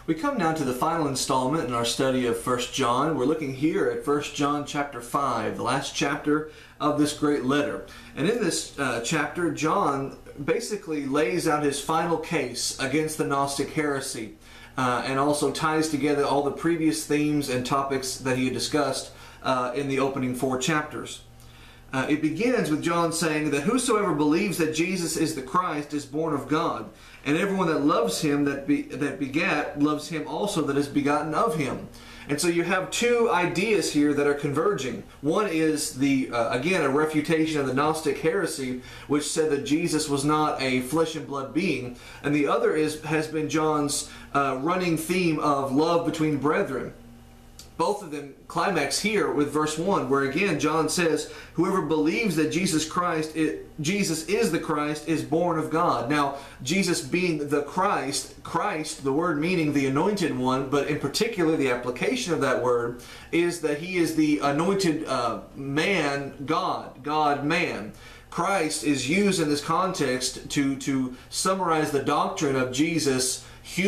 We come now to the final installment in our study of 1 John. We're looking here at 1 John chapter 5, the last chapter of this great letter. And in this chapter, John basically lays out his final case against the Gnostic heresy and also ties together all the previous themes and topics that he had discussed in the opening 4 chapters. It begins with John saying that whosoever believes that Jesus is the Christ is born of God, and everyone that loves him that begat loves him also that is begotten of him. And so you have two ideas here that are converging. One is again a refutation of the Gnostic heresy, which said that Jesus was not a flesh and blood being, and the other has been John's running theme of love between brethren. Both of them climax here with verse 1, where again John says, whoever believes that Jesus is the Christ is born of God. Now, Jesus being the Christ, the word meaning the anointed one, but in particular the application of that word is that he is the anointed man, God-man. Christ is used in this context to summarize the doctrine of Jesus'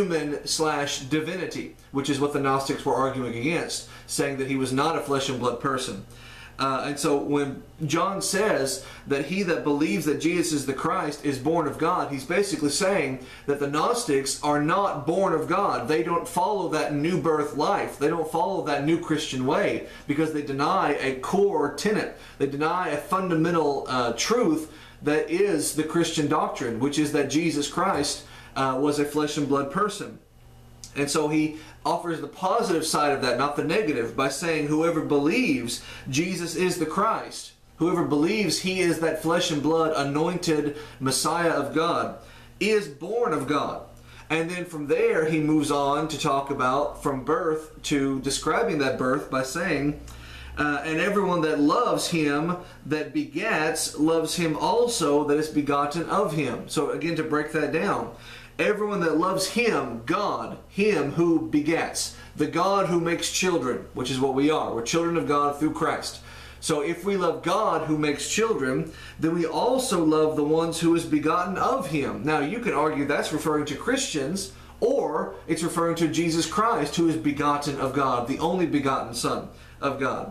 human/divinity, which is what the Gnostics were arguing against, saying that he was not a flesh and blood person. And so when John says that he that believes that Jesus is the Christ is born of God, he's basically saying that the Gnostics are not born of God. They don't follow that new birth life. They don't follow that new Christian way because they deny a core tenet. They deny a fundamental truth that is the Christian doctrine, which is that Jesus Christ was a flesh and blood person. And so he offers the positive side of that, not the negative, by saying whoever believes Jesus is the Christ, whoever believes he is that flesh and blood anointed Messiah of God, is born of God. And then from there he moves on to talk about from birth to describing that birth by saying, and everyone that loves him that begats loves him also that is begotten of him. So again, to break that down, everyone that loves him, God, him who begets, the God who makes children, which is what we are. We're children of God through Christ. So if we love God who makes children, then we also love the ones who is begotten of him. Now you can argue that's referring to Christians, or it's referring to Jesus Christ who is begotten of God, the only begotten Son of God.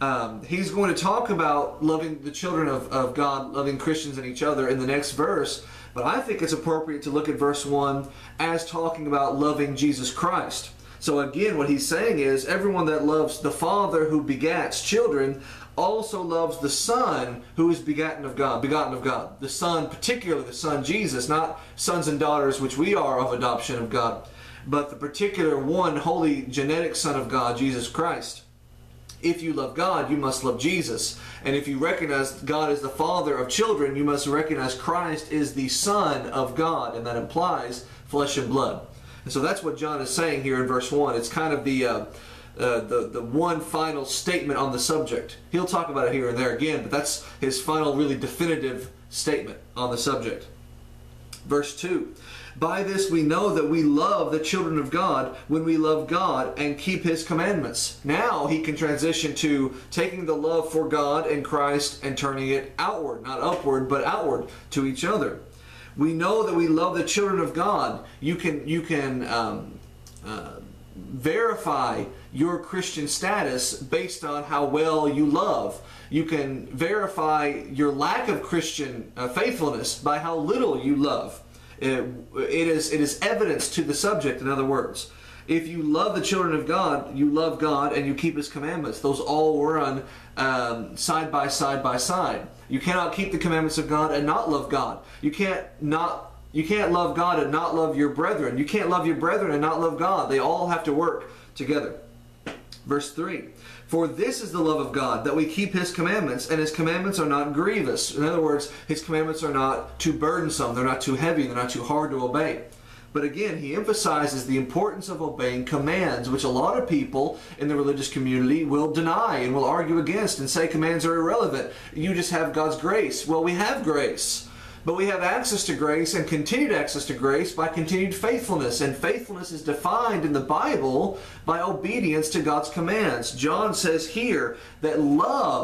He's going to talk about loving the children of God, loving Christians and each other in the next verse, but I think it's appropriate to look at verse 1 as talking about loving Jesus Christ. So again, what he's saying is everyone that loves the Father who begats children also loves the Son who is begotten of God. The Son, particularly the Son Jesus, not sons and daughters which we are of adoption of God, but the particular one holy genetic Son of God, Jesus Christ. If you love God, you must love Jesus. And if you recognize God as the Father of children, you must recognize Christ is the Son of God, and that implies flesh and blood. And so that's what John is saying here in verse 1. It's kind of the one final statement on the subject. He'll talk about it here and there again, but that's his final really definitive statement on the subject. Verse 2. By this we know that we love the children of God when we love God and keep his commandments. Now he can transition to taking the love for God and Christ and turning it outward, not upward, but outward to each other. We know that we love the children of God. You can verify your Christian status based on how well you love. You can verify your lack of Christian faithfulness by how little you love. It is evidence to the subject, in other words. If you love the children of God, you love God and you keep his commandments. Those all run side by side. You cannot keep the commandments of God and not love God. You can't love God and not love your brethren. You can't love your brethren and not love God. They all have to work together. Verse 3. For this is the love of God, that we keep his commandments, and his commandments are not grievous. In other words, his commandments are not too burdensome, they're not too heavy, they're not too hard to obey. But again, he emphasizes the importance of obeying commands, which a lot of people in the religious community will deny and will argue against and say commands are irrelevant. You just have God's grace. Well, we have grace. But we have access to grace and continued access to grace by continued faithfulness. And faithfulness is defined in the Bible by obedience to God's commands. John says here that love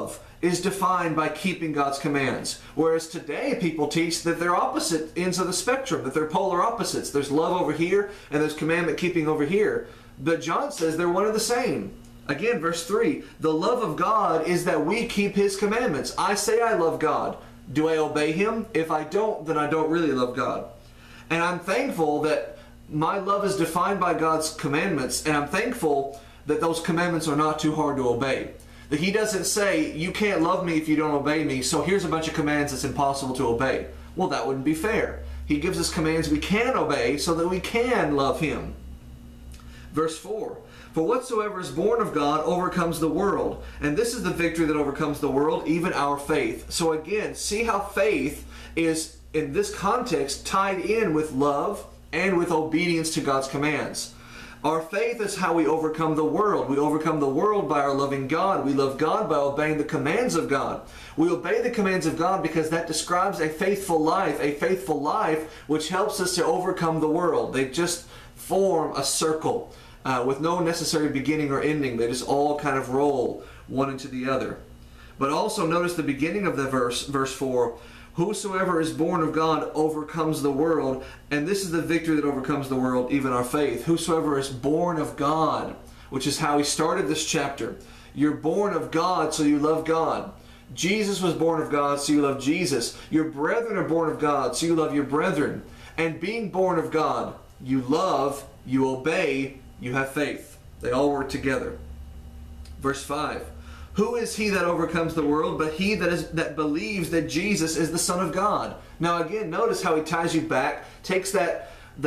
is defined by keeping God's commands. Whereas today people teach that they're opposite ends of the spectrum, that they're polar opposites. There's love over here and there's commandment keeping over here. But John says they're one and the same. Again, verse 3, the love of God is that we keep His commandments. I say I love God. Do I obey Him? If I don't, then I don't really love God. And I'm thankful that my love is defined by God's commandments, and I'm thankful that those commandments are not too hard to obey. That He doesn't say, you can't love me if you don't obey me, so here's a bunch of commands that's impossible to obey. Well, that wouldn't be fair. He gives us commands we can obey so that we can love Him. Verse 4, for whatsoever is born of God overcomes the world. And this is the victory that overcomes the world, even our faith. So again, see how faith is, in this context, tied in with love and with obedience to God's commands. Our faith is how we overcome the world. We overcome the world by our loving God. We love God by obeying the commands of God. We obey the commands of God because that describes a faithful life which helps us to overcome the world. They just form a circle with no necessary beginning or ending. They just all kind of roll one into the other. But also notice the beginning of the verse 4, whosoever is born of God overcomes the world, and this is the victory that overcomes the world, even our faith. Whosoever is born of God, which is how he started this chapter. You're born of God, so you love God. Jesus was born of God, so you love Jesus. Your brethren are born of God, so you love your brethren. And being born of God, you love, you obey, you have faith. They all work together. Verse 5. Who is he that overcomes the world but he that believes that Jesus is the Son of God? Now again, notice how he ties you back, takes that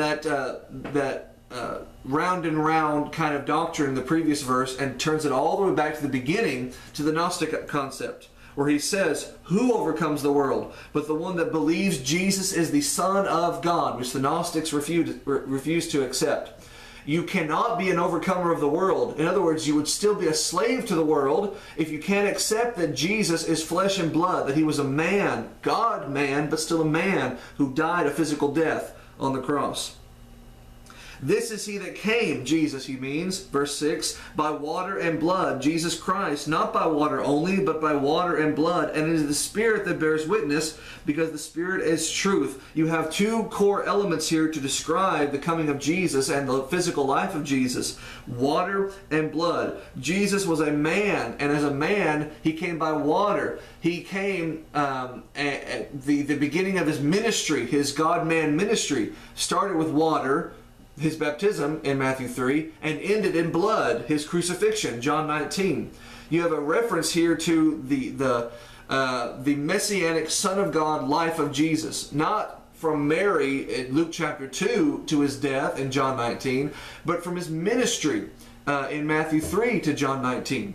round and round kind of doctrine in the previous verse and turns it all the way back to the beginning, to the Gnostic concept, where he says, who overcomes the world but the one that believes Jesus is the Son of God, which the Gnostics refuse to accept. You cannot be an overcomer of the world. In other words, you would still be a slave to the world if you can't accept that Jesus is flesh and blood, that He was a man, God-man, but still a man who died a physical death on the cross. This is He that came, Jesus he means, verse 6, by water and blood, Jesus Christ, not by water only, but by water and blood. And it is the Spirit that bears witness, because the Spirit is truth. You have two core elements here to describe the coming of Jesus and the physical life of Jesus. Water and blood. Jesus was a man, and as a man, He came by water. He came at the beginning of His ministry, His God-man ministry, started with water, His baptism in Matthew 3, and ended in blood, His crucifixion, John 19. You have a reference here to the Messianic Son of God life of Jesus, not from Mary in Luke chapter 2 to His death in John 19, but from His ministry in Matthew 3 to John 19.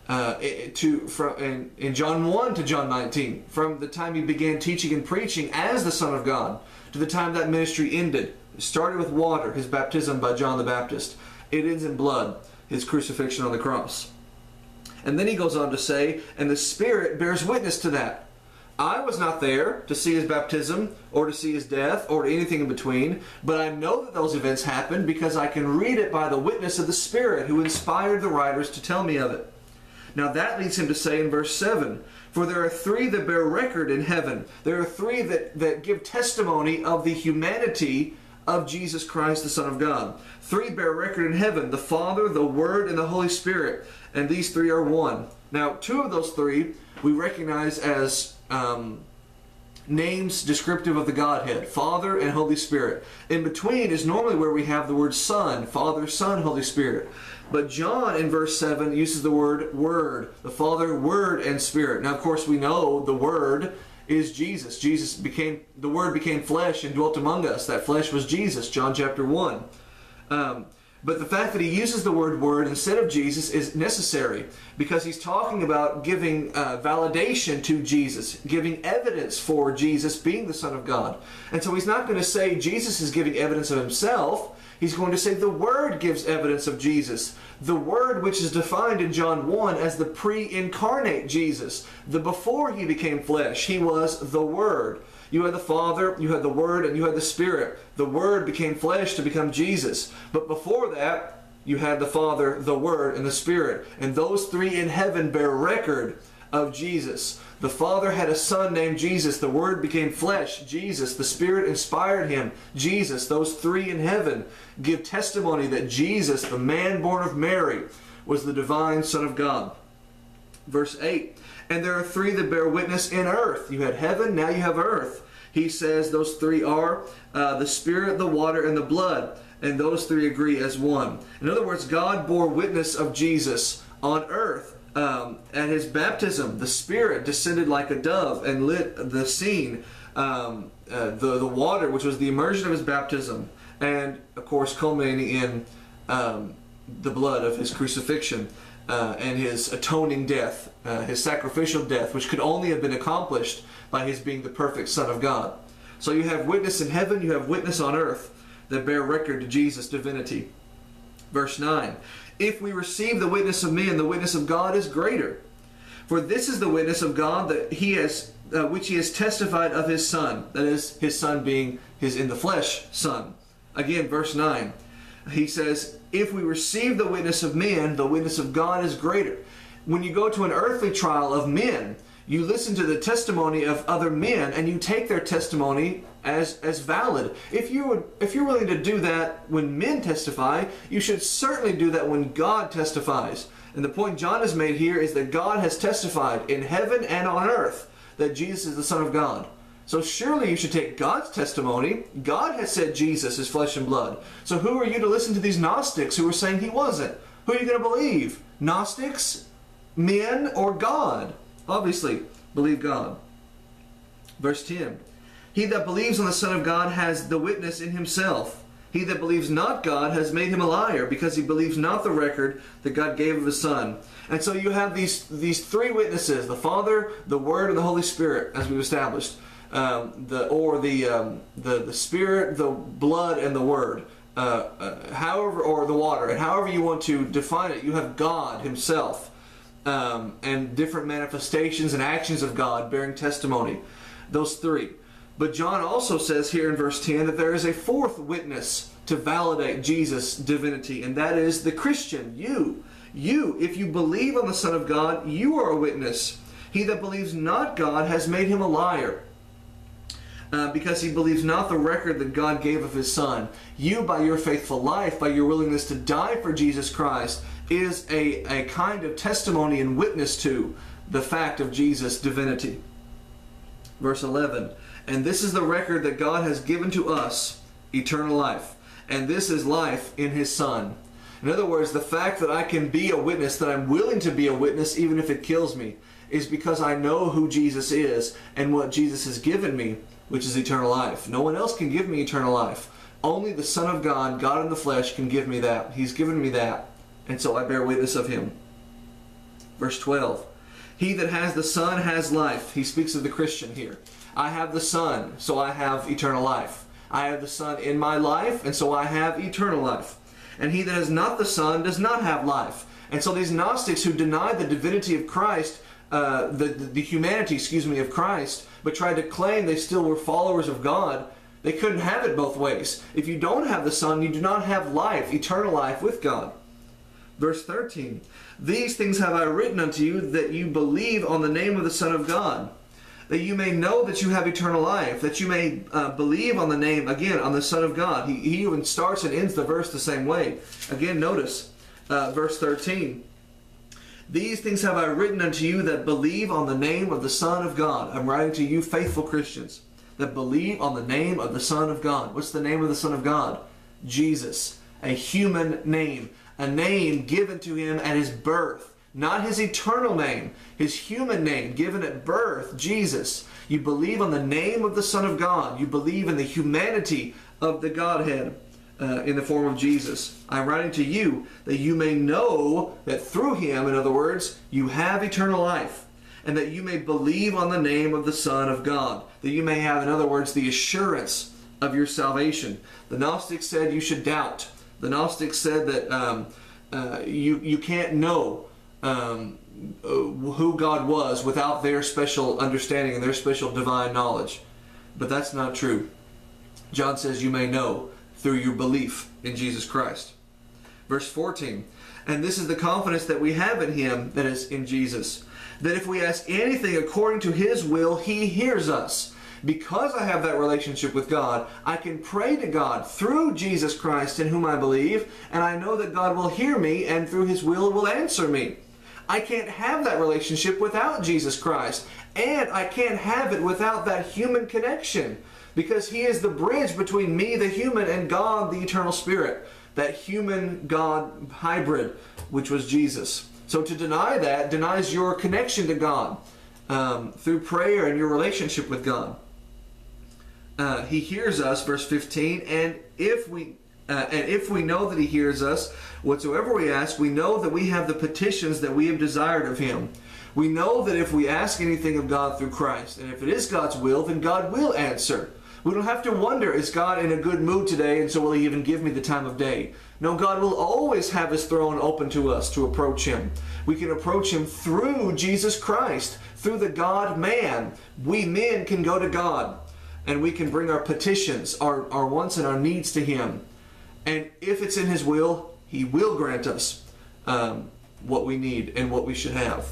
In John 1 to John 19, from the time He began teaching and preaching as the Son of God to the time that ministry ended. It started with water, His baptism by John the Baptist. It ends in blood, His crucifixion on the cross. And then He goes on to say, and the Spirit bears witness to that. I was not there to see His baptism or to see His death or to anything in between, but I know that those events happened because I can read it by the witness of the Spirit who inspired the writers to tell me of it. Now that leads him to say in verse 7, for there are three that bear record in heaven. There are three that give testimony of the humanity of Jesus Christ, the Son of God. Three bear record in heaven, the Father, the Word, and the Holy Spirit. And these three are one. Now, two of those three we recognize as names descriptive of the Godhead, Father and Holy Spirit. In between is normally where we have the word Son, Father, Son, Holy Spirit. But John in verse 7 uses the word Word, the Father, Word, and Spirit. Now, of course, we know the Word is Jesus. The Word became flesh and dwelt among us. That flesh was Jesus, John chapter 1. But the fact that he uses the word Word instead of Jesus is necessary because he's talking about giving validation to Jesus, giving evidence for Jesus being the Son of God. And so he's not going to say Jesus is giving evidence of Himself. He's going to say the Word gives evidence of Jesus. The Word which is defined in John 1 as the pre-incarnate Jesus. The before He became flesh, He was the Word. You had the Father, you had the Word, and you had the Spirit. The Word became flesh to become Jesus. But before that, you had the Father, the Word, and the Spirit. And those three in heaven bear record of Jesus. The Father had a Son named Jesus. The Word became flesh, Jesus. The Spirit inspired him, Jesus. Those three in heaven give testimony that Jesus, the man born of Mary, was the divine Son of God. Verse 8, and there are three that bear witness in earth. You had heaven, now you have earth. He says those three are the Spirit, the water, and the blood. And those three agree as one. In other words, God bore witness of Jesus on earth. At his baptism, the Spirit descended like a dove and lit the scene. The water, which was the immersion of his baptism. And, of course, culminating in the blood of his crucifixion and his atoning death, his sacrificial death, which could only have been accomplished by his being the perfect Son of God. So you have witness in heaven, you have witness on earth that bear record to Jesus' divinity. Verse 9, if we receive the witness of men, the witness of God is greater. For this is the witness of God that he has, which he has testified of his Son. That is, his Son being his in the flesh Son. Again, verse 9, he says, if we receive the witness of men, the witness of God is greater. When you go to an earthly trial of men, you listen to the testimony of other men and you take their testimony as valid. If you're willing to do that when men testify, you should certainly do that when God testifies. And the point John has made here is that God has testified in heaven and on earth that Jesus is the Son of God. So surely you should take God's testimony. God has said Jesus is flesh and blood. So who are you to listen to these Gnostics who are saying he wasn't? Who are you going to believe? Gnostics, men, or God? Obviously, believe God. Verse 10. He that believes on the Son of God has the witness in himself. He that believes not God has made him a liar, because he believes not the record that God gave of his Son. And so you have these three witnesses, the Father, the Word, and the Holy Spirit, as we've established. The Spirit, the blood, and the Word. However, or the water. And however you want to define it, you have God himself. And different manifestations and actions of God bearing testimony. Those three. But John also says here in verse 10 that there is a fourth witness to validate Jesus' divinity, and that is the Christian, you. You, if you believe on the Son of God, you are a witness. He that believes not God has made him a liar, because he believes not the record that God gave of his Son. You, by your faithful life, by your willingness to die for Jesus Christ, is a kind of testimony and witness to the fact of Jesus' divinity. Verse 11, and this is the record that God has given to us, eternal life. And this is life in his Son. In other words, the fact that I can be a witness, that I'm willing to be a witness even if it kills me, is because I know who Jesus is and what Jesus has given me, which is eternal life. No one else can give me eternal life. Only the Son of God, God in the flesh, can give me that. He's given me that. And so I bear witness of him. Verse 12. He that has the Son has life. He speaks of the Christian here. I have the Son, so I have eternal life. I have the Son in my life, and so I have eternal life. And he that has not the Son does not have life. And so these Gnostics who deny the divinity of Christ, the humanity, of Christ, but tried to claim they still were followers of God, they couldn't have it both ways. If you don't have the Son, you do not have life, eternal life with God. Verse 13, these things have I written unto you, that you believe on the name of the Son of God, that you may know that you have eternal life, that you may believe on the name, again, on the Son of God. He even starts and ends the verse the same way. Again, notice verse 13. These things have I written unto you that believe on the name of the Son of God. I'm writing to you, faithful Christians, that believe on the name of the Son of God. What's the name of the Son of God? Jesus. A human name. A name given to him at his birth. Not his eternal name. His human name given at birth, Jesus. You believe on the name of the Son of God. You believe in the humanity of the Godhead in the form of Jesus. I'm writing to you that you may know that through him, in other words, you have eternal life. And that you may believe on the name of the Son of God. That you may have, in other words, the assurance of your salvation. The Gnostics said you should doubt. The Gnostics said that you can't know who God was without their special understanding and their special divine knowledge. But that's not true. John says you may know through your belief in Jesus Christ. Verse 14, and this is the confidence that we have in him, that is in Jesus, that if we ask anything according to His will, He hears us. Because I have that relationship with God, I can pray to God through Jesus Christ in whom I believe, and I know that God will hear me and through His will answer me. I can't have that relationship without Jesus Christ, and I can't have it without that human connection, because He is the bridge between me, the human, and God, the eternal Spirit, that human-God hybrid, which was Jesus. So to deny that denies your connection to God through prayer and your relationship with God. He hears us, verse 15, and if we know that He hears us, whatsoever we ask, we know that we have the petitions that we have desired of Him. We know that if we ask anything of God through Christ, and if it is God's will, then God will answer. We don't have to wonder, is God in a good mood today, and so will He even give me the time of day? No, God will always have His throne open to us to approach Him. We can approach Him through Jesus Christ, through the God-man. We men can go to God, and we can bring our petitions, our wants and our needs to Him. And if it's in His will, He will grant us what we need and what we should have.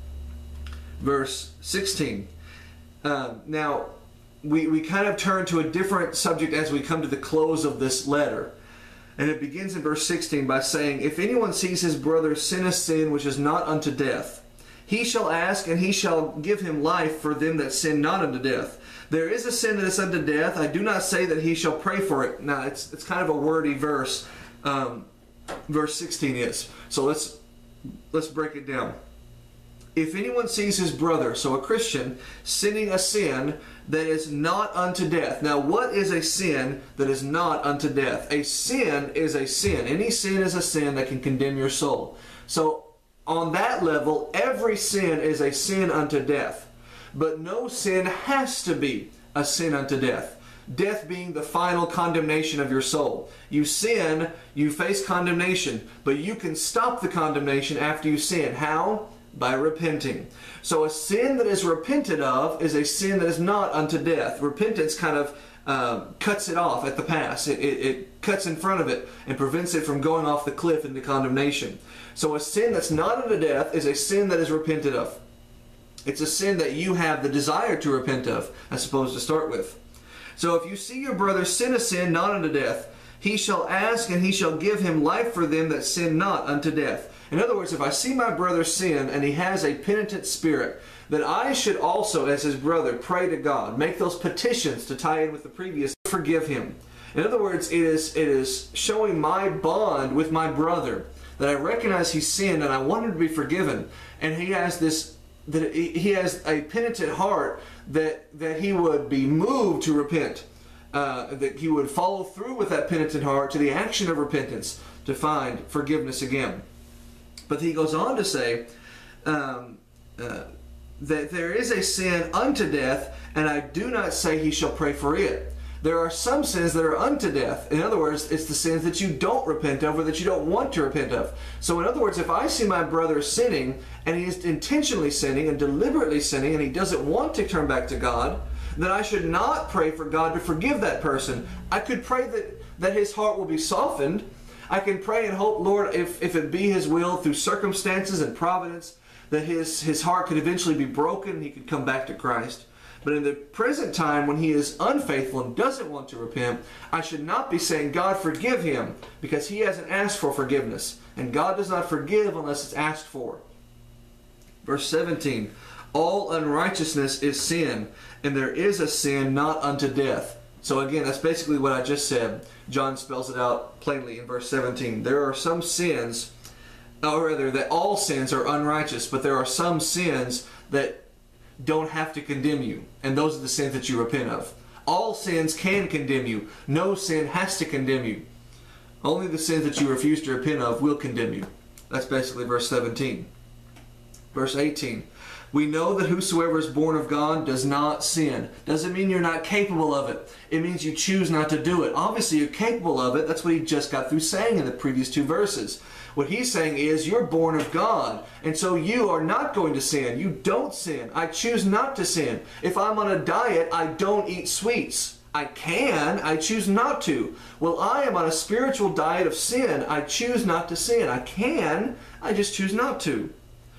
Verse 16. Now, we kind of turn to a different subject as we come to the close of this letter. And it begins in verse 16 by saying, if anyone sees his brother sin a sin which is not unto death, he shall ask, and He shall give him life for them that sin not unto death. There is a sin that is unto death. I do not say that he shall pray for it. Now, it's kind of a wordy verse. Verse 16 is. So let's break it down. If anyone sees his brother, so a Christian, sinning a sin that is not unto death. Now, what is a sin that is not unto death? A sin is a sin. Any sin is a sin that can condemn your soul. So, on that level, every sin is a sin unto death. But no sin has to be a sin unto death. Death being the final condemnation of your soul. You sin, you face condemnation, but you can stop the condemnation after you sin. How? By repenting. So a sin that is repented of is a sin that is not unto death. Repentance kind of cuts it off at the pass. It cuts in front of it and prevents it from going off the cliff into condemnation. So a sin that's not unto death is a sin that is repented of. It's a sin that you have the desire to repent of, I suppose, to start with. So if you see your brother sin a sin not unto death, he shall ask, and He shall give him life for them that sin not unto death. In other words, if I see my brother sin and he has a penitent spirit, then I should also, as his brother, pray to God. Make those petitions to tie in with the previous. Forgive him. In other words, it is showing my bond with my brother, that I recognize he sinned and I want him to be forgiven. And he has he has a penitent heart, that he would be moved to repent. That he would follow through with that penitent heart to the action of repentance to find forgiveness again. But he goes on to say that there is a sin unto death, and I do not say he shall pray for it. There are some sins that are unto death. In other words, it's the sins that you don't repent of or that you don't want to repent of. So in other words, if I see my brother sinning, and he is intentionally sinning and deliberately sinning, and he doesn't want to turn back to God, then I should not pray for God to forgive that person. I could pray that his heart will be softened. I can pray and hope, Lord, if it be His will through circumstances and providence, that his heart could eventually be broken and he could come back to Christ. But in the present time, when he is unfaithful and doesn't want to repent, I should not be saying, God, forgive him, because he hasn't asked for forgiveness. And God does not forgive unless it's asked for. Verse 17, all unrighteousness is sin, and there is a sin not unto death. So again, that's basically what I just said. John spells it out plainly in verse 17. There are some sins, or rather that all sins are unrighteous, but there are some sins that don't have to condemn you, and those are the sins that you repent of. All sins can condemn you. No sin has to condemn you. Only the sins that you refuse to repent of will condemn you. That's basically verse 17. Verse 18. We know that whosoever is born of God does not sin. Doesn't mean you're not capable of it. It means you choose not to do it. Obviously you're capable of it. That's what he just got through saying in the previous two verses. What he's saying is you're born of God, and so you are not going to sin. You don't sin. I choose not to sin. If I'm on a diet, I don't eat sweets. I can. I choose not to. Well, I am on a spiritual diet of sin. I choose not to sin. I can. I just choose not to.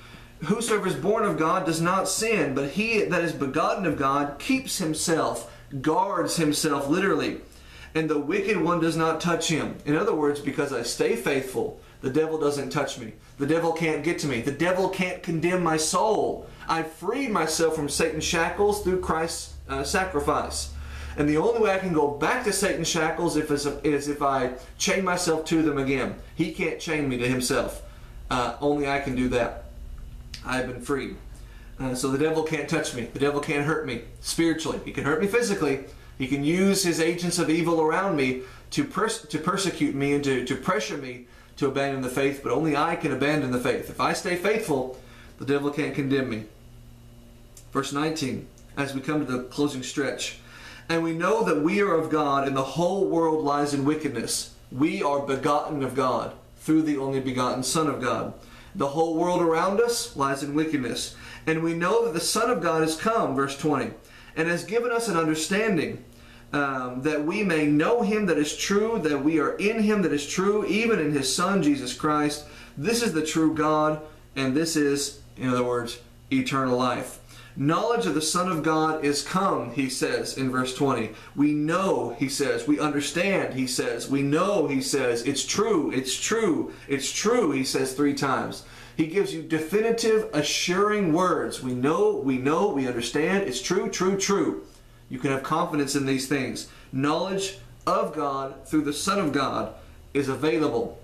whosoever is born of God does not sin, but he that is begotten of God keeps himself, guards himself literally, and the wicked one does not touch him. In other words, because I stay faithful, the devil doesn't touch me. The devil can't get to me. The devil can't condemn my soul. I've freed myself from Satan's shackles through Christ's sacrifice. And the only way I can go back to Satan's shackles is if I chain myself to them again. He can't chain me to himself. Only I can do that. I have been freed. So the devil can't touch me. The devil can't hurt me spiritually. He can hurt me physically. He can use his agents of evil around me to persecute me and to pressure me to abandon the faith, but only I can abandon the faith. If I stay faithful, the devil can't condemn me. Verse 19, as we come to the closing stretch. And we know that we are of God, and the whole world lies in wickedness. We are begotten of God through the only begotten Son of God. The whole world around us lies in wickedness. And we know that the Son of God is come, verse 20, and has given us an understanding, that we may know him that is true, that we are in him that is true, even in his Son, Jesus Christ. This is the true God, and this is, in other words, eternal life. Knowledge of the Son of God is come, he says in verse 20. We know, he says. We understand, he says. We know, he says. It's true, it's true, it's true, he says 3 times. He gives you definitive, assuring words. We know, we understand. It's true, true, true. You can have confidence in these things. Knowledge of God through the Son of God is available,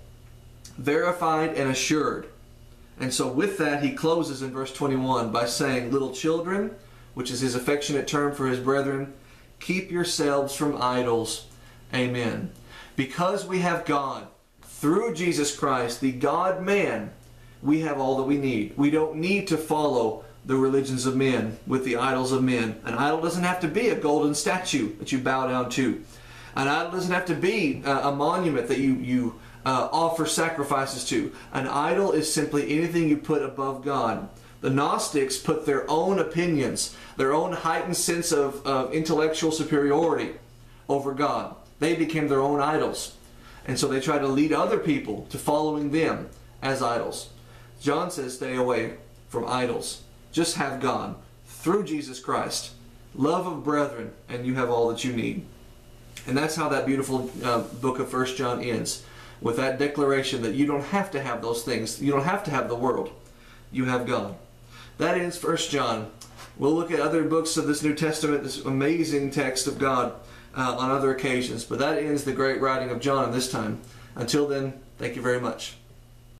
verified and assured. And so with that, he closes in verse 21 by saying, little children, which is his affectionate term for his brethren, keep yourselves from idols. Amen. Because we have God, through Jesus Christ, the God-man, we have all that we need. We don't need to follow the religions of men with the idols of men. An idol doesn't have to be a golden statue that you bow down to. An idol doesn't have to be a monument that you offer sacrifices to. An idol is simply anything you put above God. The Gnostics put their own opinions, their own heightened sense of intellectual superiority over God. They became their own idols. And so they try to lead other people to following them as idols. John says, stay away from idols. Just have God through Jesus Christ. Love of brethren, and you have all that you need. And that's how that beautiful book of 1 John ends, with that declaration that you don't have to have those things. You don't have to have the world. You have God. That ends 1 John. We'll look at other books of this New Testament, this amazing text of God, on other occasions. But that ends the great writing of John this time. Until then, thank you very much.